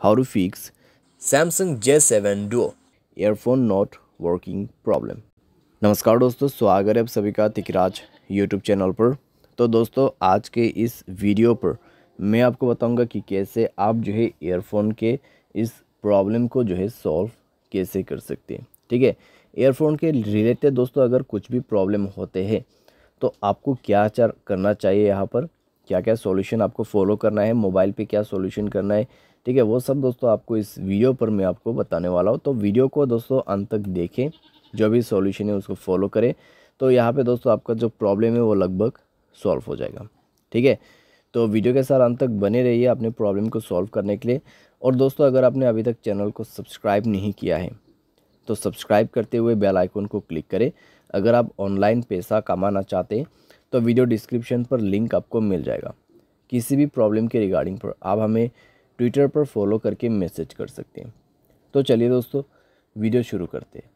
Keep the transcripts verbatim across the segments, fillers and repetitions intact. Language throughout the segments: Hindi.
how to fix Samsung J seven Duo earphone not working problem। नमस्कार दोस्तों, स्वागत है आप सभी का तिकराज यूट्यूब चैनल पर। तो दोस्तों, आज के इस वीडियो पर मैं आपको बताऊंगा कि कैसे आप जो है ईयरफोन के इस प्रॉब्लम को जो है सॉल्व कैसे कर सकते हैं। ठीक है, ईयरफोन के रिलेटेड दोस्तों अगर कुछ भी प्रॉब्लम होते हैं तो आपको क्या क्या करना चाहिए, यहाँ पर क्या क्या सॉल्यूशन आपको फॉलो करना है, मोबाइल पे क्या सॉल्यूशन करना है। ठीक है, वो सब दोस्तों आपको इस वीडियो पर मैं आपको बताने वाला हूँ। तो वीडियो को दोस्तों अंत तक देखें, जो भी सॉल्यूशन है उसको फॉलो करें, तो यहाँ पे दोस्तों आपका जो प्रॉब्लम है वो लगभग सॉल्व हो जाएगा। ठीक है, तो वीडियो के साथ अंत तक बने रहिए अपने प्रॉब्लम को सॉल्व करने के लिए। और दोस्तों, अगर आपने अभी तक चैनल को सब्सक्राइब नहीं किया है तो सब्सक्राइब करते हुए बेल आइकन को क्लिक करें। अगर आप ऑनलाइन पैसा कमाना चाहते हैं तो वीडियो डिस्क्रिप्शन पर लिंक आपको मिल जाएगा। किसी भी प्रॉब्लम के रिगार्डिंग पर आप हमें ट्विटर पर फॉलो करके मैसेज कर सकते हैं। तो चलिए दोस्तों, वीडियो शुरू करते हैं।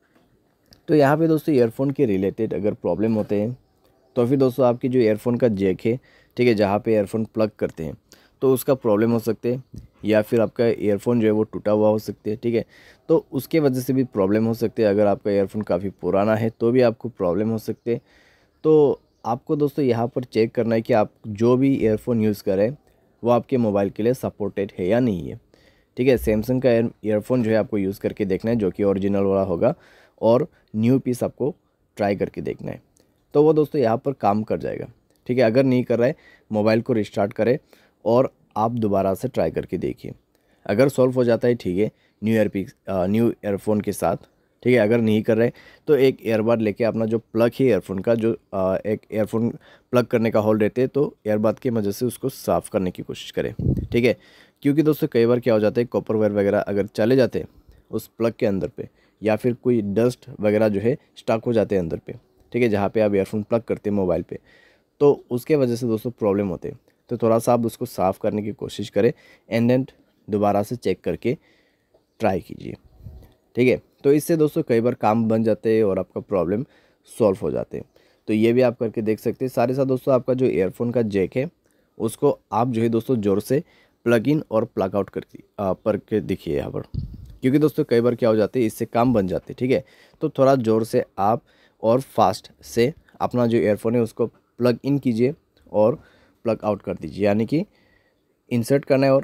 तो यहाँ पे दोस्तों ईयरफोन के रिलेटेड अगर प्रॉब्लम होते हैं तो फिर दोस्तों आपकी जो ईयरफोन का जैक है, ठीक है, जहाँ पे ईयरफोन प्लग करते हैं तो उसका प्रॉब्लम हो सकते हैं, या फिर आपका ईयरफोन जो है वो टूटा हुआ हो सकते हैं। ठीक है, तो उसके वजह से भी प्रॉब्लम हो सकते हैं। अगर आपका ईयरफोन काफ़ी पुराना है तो भी आपको प्रॉब्लम हो सकते हैं। तो आपको दोस्तों यहाँ पर चेक करना है कि आप जो भी ईयरफोन यूज़ करें वो आपके मोबाइल के लिए सपोर्टेड है या नहीं है। ठीक है, सैमसंग का ईयरफोन जो है आपको यूज़ करके देखना है, जो कि ओरिजिनल वाला होगा, और न्यू पीस आपको ट्राई करके देखना है। तो वो दोस्तों यहाँ पर काम कर जाएगा। ठीक है, अगर नहीं कर रहा है मोबाइल को रिस्टार्ट करें और आप दोबारा से ट्राई करके देखिए। अगर सॉल्व हो जाता है ठीक है, new ear piece new earphone के साथ। ठीक है, अगर नहीं कर रहे तो एक ईयरबड लेके अपना जो प्लग है ईयरफोन का, जो आ, एक ईयरफोन प्लग करने का होल रहते हैं, तो ईयरबड की वजह से उसको साफ़ करने की कोशिश करें। ठीक है, क्योंकि दोस्तों कई बार क्या हो जाता है, कॉपर वायर वगैरह अगर चले जाते हैं उस प्लग के अंदर पे, या फिर कोई डस्ट वगैरह जो है स्टक हो जाते हैं अंदर पे। ठीक है, जहाँ पे आप ईयरफोन प्लग करते हैं मोबाइल पे, तो उसके वजह से दोस्तों प्रॉब्लम होते हैं। तो थोड़ा सा आप उसको साफ़ करने की कोशिश करें, एंड देन दोबारा से चेक करके ट्राई कीजिए। ठीक है, तो इससे दोस्तों कई बार काम बन जाते हैं और आपका प्रॉब्लम सॉल्व हो जाते हैं। तो ये भी आप करके देख सकते हैं। सारे साथ दोस्तों आपका जो ईयरफोन का जैक है उसको आप जो है दोस्तों ज़ोर से प्लग इन और प्लग आउट करके पर के देखिए यहाँ पर, क्योंकि दोस्तों कई बार क्या हो जाते हैं, इससे काम बन जाते हैं। ठीक है, तो थोड़ा ज़ोर से आप और फास्ट से अपना जो ईयरफोन है उसको प्लग इन कीजिए और प्लग आउट कर दीजिए, यानी कि इंसर्ट करना है और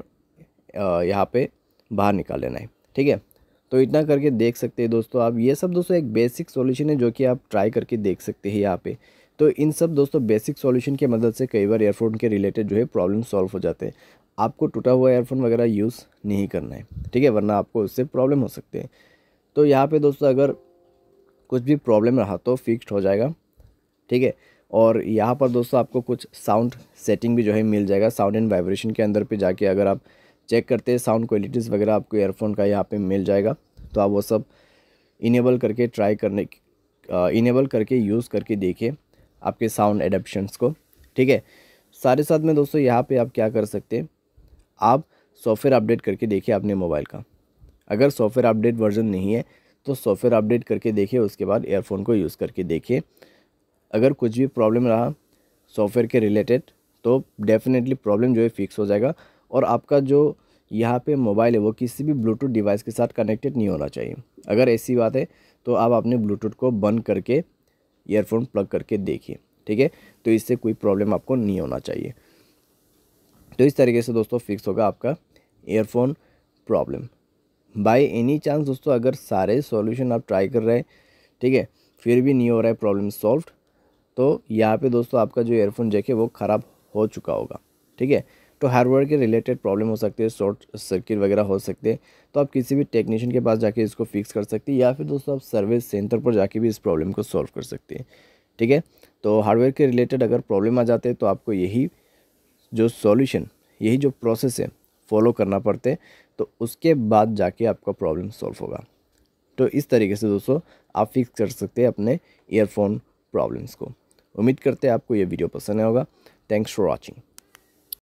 यहाँ पे बाहर निकाल लेना है। ठीक है, तो इतना करके देख सकते हैं दोस्तों आप। ये सब दोस्तों एक बेसिक सॉल्यूशन है जो कि आप ट्राई करके देख सकते हैं यहाँ पे। तो इन सब दोस्तों बेसिक सॉल्यूशन की मदद से कई बार ईयरफोन के रिलेटेड जो है प्रॉब्लम सॉल्व हो जाते हैं। आपको टूटा हुआ ईयरफोन वगैरह यूज़ नहीं करना है। ठीक है, वरना आपको उससे प्रॉब्लम हो सकते हैं। तो यहाँ पर दोस्तों अगर कुछ भी प्रॉब्लम रहा तो फिक्स्ड हो जाएगा। ठीक है, और यहाँ पर दोस्तों आपको कुछ साउंड सेटिंग भी जो है मिल जाएगा। साउंड एंड वाइब्रेशन के अंदर पे जाके अगर आप चेक करते हैं साउंड क्वालिटीज़ वगैरह आपको ईयरफोन का यहाँ पे मिल जाएगा। तो आप वो सब इनेबल करके ट्राई करने इनेबल करके यूज़ करके देखिए आपके साउंड एडेप्शंस को। ठीक है, सारे साथ में दोस्तों यहाँ पे आप क्या कर सकते हैं, आप सॉफ्टवेयर अपडेट करके देखिए अपने मोबाइल का। अगर सॉफ्टवेयर अपडेट वर्जन नहीं है तो सॉफ्टवेयर अपडेट करके देखिए, उसके बाद ईयरफोन को यूज़ करके देखिए। अगर कुछ भी प्रॉब्लम रहा सॉफ्टवेयर के रिलेटेड तो डेफिनेटली प्रॉब्लम जो है फिक्स हो जाएगा। और आपका जो यहाँ पे मोबाइल है वो किसी भी ब्लूटूथ डिवाइस के साथ कनेक्टेड नहीं होना चाहिए। अगर ऐसी बात है तो आप अपने ब्लूटूथ को बंद करके ईयरफोन प्लग करके देखिए। ठीक है, तो इससे कोई प्रॉब्लम आपको नहीं होना चाहिए। तो इस तरीके से दोस्तों फिक्स होगा आपका earphone problem. By any chance दोस्तों अगर सारे सॉल्यूशन आप ट्राई कर रहे हैं, ठीक है, फिर भी नहीं हो रहा है प्रॉब्लम सॉल्व, तो यहाँ पे दोस्तों आपका जो ईयरफोन जैक है वो ख़राब हो चुका होगा। ठीक है, तो हार्डवेयर के रिलेटेड प्रॉब्लम हो सकती है, शॉर्ट सर्किट वगैरह हो सकते हैं, तो आप किसी भी टेक्नीशियन के पास जाके इसको फिक्स कर सकते हैं, या फिर दोस्तों आप सर्विस सेंटर पर जाके भी इस प्रॉब्लम को सॉल्व कर सकते हैं। ठीक है, तो हार्डवेयर के रिलेटेड अगर प्रॉब्लम आ जाते हैं तो आपको यही जो सॉल्यूशन, यही जो प्रोसेस है फॉलो करना पड़ते हैं, तो उसके बाद जाके आपका प्रॉब्लम सॉल्व होगा। तो इस तरीके से दोस्तों आप फिक्स कर सकते हैं अपने ईयरफोन प्रॉब्लम्स को। उम्मीद करते हैं आपको ये वीडियो पसंद आया होगा। Thanks for watching.